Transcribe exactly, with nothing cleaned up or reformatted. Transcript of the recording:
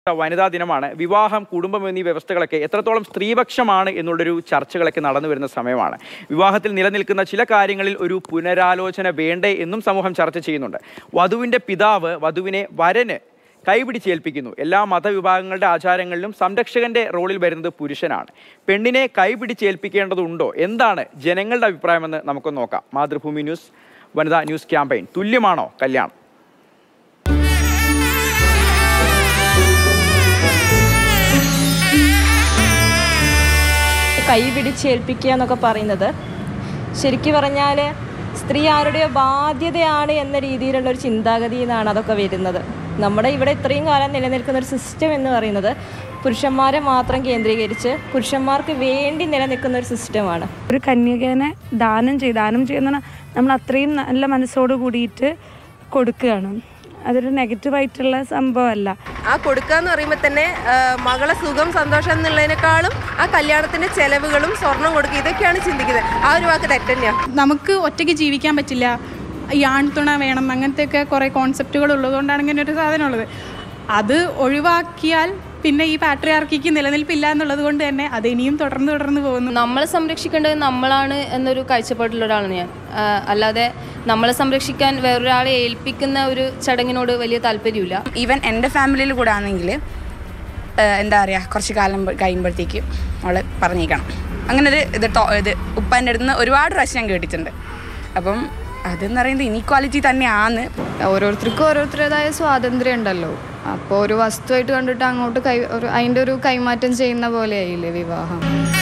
വനിതാ ദിനമാണ്. വിവാഹം, കുടുംബം എന്നീ വ്യവസ്ഥകളൊക്കെ എത്രത്തോളം സ്ത്രീപക്ഷമാണ് എന്നുള്ളൊരു ചർച്ചകളൊക്കെ നടന്നു വരുന്ന സമയമാണ്. വിവാഹത്തിൽ നിലനിൽക്കുന്ന ചില കാര്യങ്ങളിൽ ഒരു പുനരാലോചന വേണ്ടേ എന്നും സമൂഹം ചർച്ച ചെയ്യുന്നുണ്ട്. വധുവിൻ്റെ പിതാവ് വധുവിനെ വരന് കൈപിടിച്ചേൽപ്പിക്കുന്നു. എല്ലാ മതവിഭാഗങ്ങളുടെ ആചാരങ്ങളിലും സംരക്ഷകന്റെ റോളിൽ വരുന്നത് പുരുഷനാണ്. പെണ്ണിനെ കൈപിടിച്ചേൽപ്പിക്കേണ്ടതുണ്ടോ? എന്താണ് ജനങ്ങളുടെ അഭിപ്രായമെന്ന് നമുക്കൊന്ന് നോക്കാം. മാതൃഭൂമി ന്യൂസ് വനിതാ ന്യൂസ് ക്യാമ്പയിൻ. തുല്യമാണോ കല്യാണം? കൈ പിടിച്ചേൽപ്പിക്കുക എന്നൊക്കെ പറയുന്നത് ശരിക്കും പറഞ്ഞാൽ സ്ത്രീ ആരുടെയോ ബാധ്യതയാണ് എന്ന രീതിയിലുള്ള ഒരു ചിന്താഗതിയിൽ നിന്നാണ് അതൊക്കെ വരുന്നത്. നമ്മുടെ ഇവിടെ ഇത്രയും കാലം നിലനിൽക്കുന്ന ഒരു സിസ്റ്റം എന്ന് പറയുന്നത് പുരുഷന്മാരെ മാത്രം കേന്ദ്രീകരിച്ച് പുരുഷന്മാർക്ക് വേണ്ടി നിലനിൽക്കുന്ന ഒരു സിസ്റ്റമാണ്. ഒരു കന്യകേനെ ദാനം ചെയ്ത് ദാനം ചെയ്യുന്ന നമ്മൾ അത്രയും നല്ല മനസ്സോട് കൂടിയിട്ട് കൊടുക്കുകയാണ്. അതൊരു നെഗറ്റീവായിട്ടുള്ള സംഭവമല്ല. ആ കൊടുക്കുക എന്ന് പറയുമ്പോൾ തന്നെ മകളെ സുഖം സന്തോഷം എന്നുള്ളതിനേക്കാളും ആ കല്യാണത്തിന്റെ ചെലവുകളും സ്വർണം കൊടുക്കുക ഇതൊക്കെയാണ് ചിന്തിക്കുന്നത്. ആ ഒരു വാക്ക് തെറ്റ് തന്നെയാണ്. നമുക്ക് ഒറ്റയ്ക്ക് ജീവിക്കാൻ പറ്റില്ല, ഈ ആൺതുണ വേണം, അങ്ങനത്തെയൊക്കെ കുറേ കോൺസെപ്റ്റുകൾ ഉള്ളതുകൊണ്ടാണ് ഇങ്ങനെ ഒരു സാധനം ഉള്ളത്. അത് ഒഴിവാക്കിയാൽ പിന്നെ ഈ പാട്രിയാർക്കിക്ക് നിലനിൽപ്പില്ല എന്നുള്ളത് കൊണ്ട് തന്നെ അത് ഇനിയും തുടർന്ന് തുടർന്ന് പോകുന്നു. നമ്മളെ സംരക്ഷിക്കേണ്ടത് നമ്മളാണ് എന്നൊരു കാഴ്ചപ്പാടിലുള്ള ഒരാളാണ് ഞാൻ. അല്ലാതെ നമ്മളെ സംരക്ഷിക്കാൻ വേറൊരാളെ ഏൽപ്പിക്കുന്ന ഒരു ചടങ്ങിനോട് വലിയ താല്പര്യമില്ല. ഈവൻ എൻ്റെ ഫാമിലിയിൽ കൂടെ ആണെങ്കിൽ എന്താ പറയുക, കുറച്ച് കാലം കഴിയുമ്പോഴത്തേക്ക് അവളെ പറഞ്ഞേക്കണം അങ്ങനൊരു ഇത് ഇത് ഉപ്പാൻ്റെ അടുത്ത് നിന്ന് ഒരുപാട് പ്രാവശ്യം ഞാൻ കേട്ടിട്ടുണ്ട്. അപ്പം അതെന്ന് പറയുന്നത് ഇനീക്വാലിറ്റി തന്നെയാണ്. ഓരോരുത്തർക്കും ഓരോരുത്തരുടേതായ സ്വാതന്ത്ര്യം ഉണ്ടല്ലോ. അപ്പോൾ ഒരു വസ്തുവായിട്ട് കണ്ടിട്ട് അങ്ങോട്ട് കൈ ഒരു അതിൻ്റെ ഒരു കൈമാറ്റം ചെയ്യുന്ന പോലെ ആയില്ലേ വിവാഹം.